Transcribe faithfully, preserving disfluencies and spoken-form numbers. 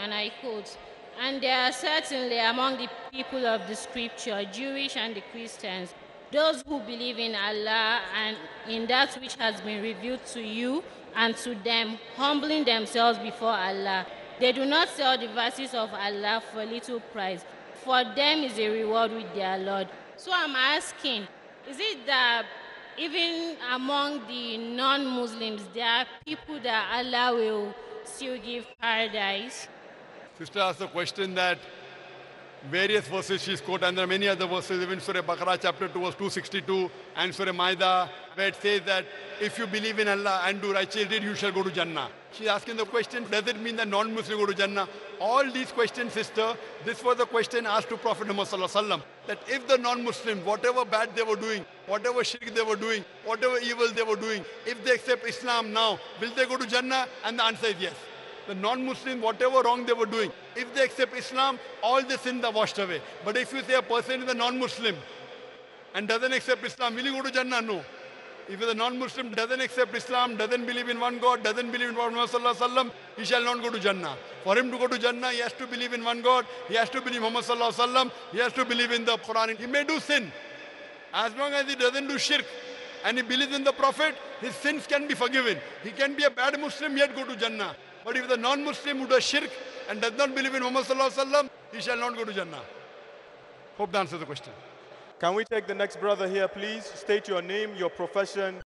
and I quote, "And there are certainly among the people of the scripture, Jewish and the Christians, those who believe in Allah and in that which has been revealed to you and to them, humbling themselves before Allah. They do not sell the verses of Allah for little price. For them is a reward with their Lord." So I'm asking, is it that even among the non-Muslims, there are people that Allah will still give paradise? Sister asked the question that various verses she's quoted, and there are many other verses, even Surah Baqarah chapter two verse two sixty-two and Surah Maida, where it says that if you believe in Allah and do righteous deed, you shall go to Jannah. She's asking the question, does it mean that non-Muslim go to Jannah? All these questions, sister, this was the question asked to Prophet Muhammad Sallallahu Alaihi Wasallam, that if the non-Muslims, whatever bad they were doing, whatever shirk they were doing, whatever evil they were doing, if they accept Islam now, will they go to Jannah? And the answer is yes. The non-Muslims, whatever wrong they were doing, if they accept Islam, all the sins are washed away. But if you say a person is a non-Muslim and doesn't accept Islam, will he go to Jannah? No. If the non-Muslim doesn't accept Islam, doesn't believe in one God, doesn't believe in Muhammad Sallallahu Alaihi Wasallam, he shall not go to Jannah. For him to go to Jannah, he has to believe in one God, he has to believe in Muhammad Sallallahu Alaihi Wasallam, he has to believe in the Quran. He may do sin. As long as he doesn't do shirk and he believes in the Prophet, his sins can be forgiven. He can be a bad Muslim yet go to Jannah. But if the non-Muslim who does shirk and does not believe in Muhammad Sallallahu Alaihi Wasallam, he shall not go to Jannah. Hope that answers the question. Can we take the next brother here, please? State your name, your profession.